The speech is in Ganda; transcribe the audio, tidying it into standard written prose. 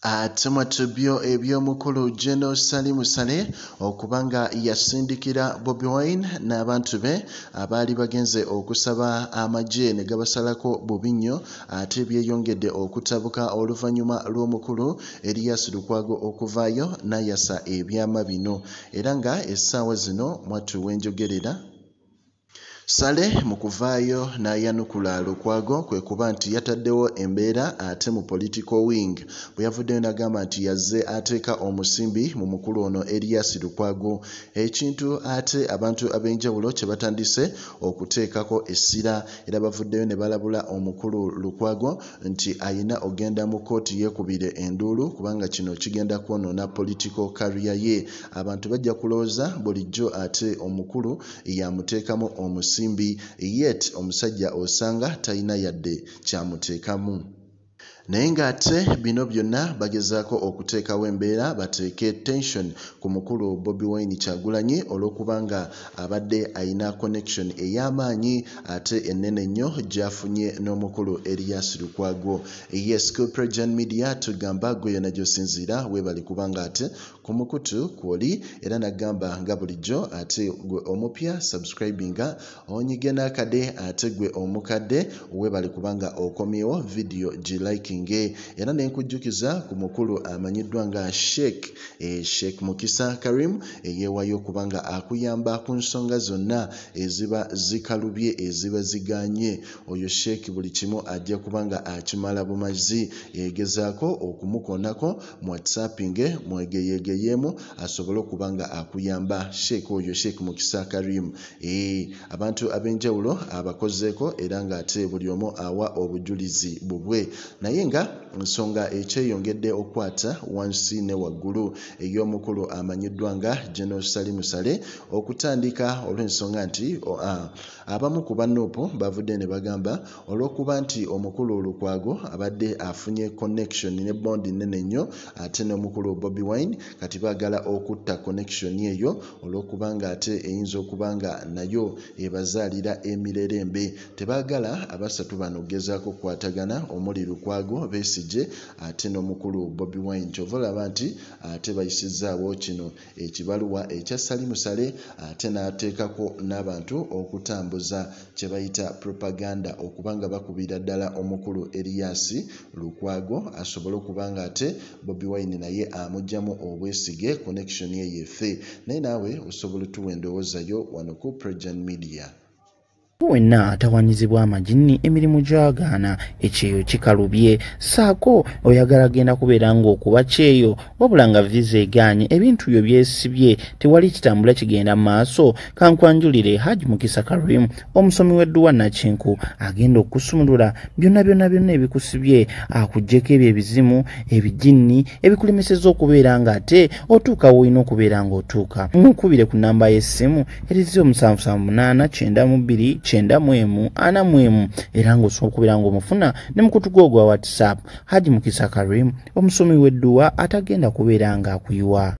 Atemwatebyo eby'omukulu Gen Salim Saleh okubanga yasindikira Bobi Wine n'abantu be abaali bagenze okusaba amajje ne gabasalako bubi nnyo ate byeyongedde okutabuka oluvannyuma lw'omukulu Erias Lukwago okuvaayo n'ayasa ebyama bino era nga essaawa zino mwattu wenjogerera Saleh mu kuvaayo n'ayanukula Lukwago kwe kuba nti yataddewo embeera ate mu political wing bwe yavuddeyo n'agamba nti yazze ateeka omusimbi mu mukulu ono Erias Lukwago ekintu ate abantu ab'enjawulo kye batandise okuteekako essira era bavuddeyo ne balabula omukulu Lukwago nti ayina ogenda mu kkooti yeekubire enduulu kubanga kino kigenda kwonoona political career ye abantu bajja kulowooza bulijjo ate omukulu yamuteekamu omusimbi yet omusajja osanga talina yadde kyamuteekamu naye ng'ate bino byonna bagezaako okuteekawo embeera bateeke tension ku mukulu Bobi Wine Kyagulanyi olw'okubanga abadde ayina connection ey'amaanyi ate ennene nnyo gy'afunye n'omukulu Erias Lukwago. Yes, ku PROJOURN media tugamba gwe yonna gy'osinziira weebali kubanga ate ku mukutu kw'oli era nagamba nga bulijjo ate gwe omupya subscribinga onyige n'akade ate gwe omukadde weebali kubanga okomyewo video gilike era nenkujjukiza ku mukulu amanyiddwa nga Sheikh Mukisa Karim eyeewayo kubanga akuyamba ku nsonga zonna eziba zikalubye eziba ziganye oyo Sheikh buli kimu ajja kubanga akimala bumazi yegezaako okumukonako mu WhatsAppinge mwegeyegeyeemu asobole okubanga akuyamba Sheikh Mukisa Karim abantu ab'enjawulo abakozeeko era ng'ate buli omu awa obujulizi bubwe naye nga nsonga ekyeyongedde okwata wansi ne waggulu ey'omukulu amanyiddwa nga Gen Salim Saleh okutandika olw'ensonga nti abamu ku bannuupu bavudde ne bagamba olw'okuba nti omukulu Lukwago abadde afunye connection ne bond nnene nnyo ate n'omukulu Bobi Wine kati baagala okutta connection eyo olw'okubanga ate eyinza okubanga nayo ebazaalira emirerembe tebaagala abasatu bano gezaako okukwatagana omuli Lukwago Besigye ate n'omukulu Bobi Wine kyova olaba nti ate bayisizaawo kino ekibaluwa ekya Salim Saleh ate n'ateekako n'abantu okutambuza kye bayita propaganda okubanga bakubira ddala omukulu Erias Lukwago asobole okubanga ate Bobi Wine naye amugyamu obwesige connection ye yefe naye naawe osobola tuwa endowooza yo wano ku PROJOURN media. Wenna atawanyizibwa amajini emirimu gy'agaana ekyeyo kikalubye saako oyagala genda kubeera ng'okuba kyeyo wabula nga visa eganye ebintu byo byesibye tewali kitambula kigenda maaso kankwanjulire Haji Mukisa Karim omusomi w'edduwa Nakinku agenda okusumulula byonna ebikusibye akuggyeko ebyo ebizimu ebijinni ebikulemeseza okubeera ng'ate otuuka woolina okubeera ng'otuuka mukubire ku nnamba y'essimu erizo 778 92 4 era ng'osobola okubeera ng'omufuna ne mukutu gwo gwa WhatsApp Haji Mukisa Karim omusomi w'edduwa atagenda kubeera ng'akuyiwa.